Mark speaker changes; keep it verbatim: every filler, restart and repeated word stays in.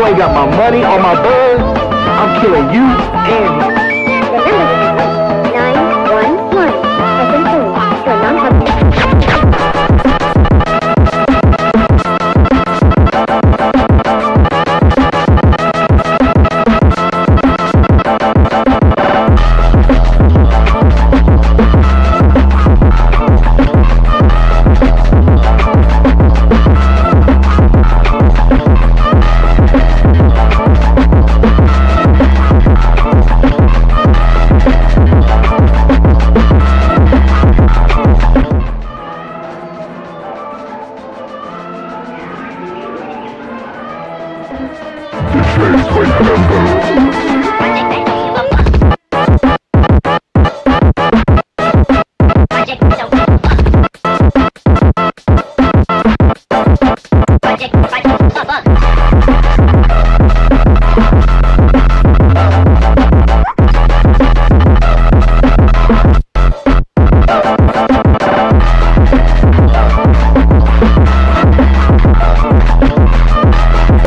Speaker 1: you ain't got my money or my buzz, I'm killing you and me.
Speaker 2: It's like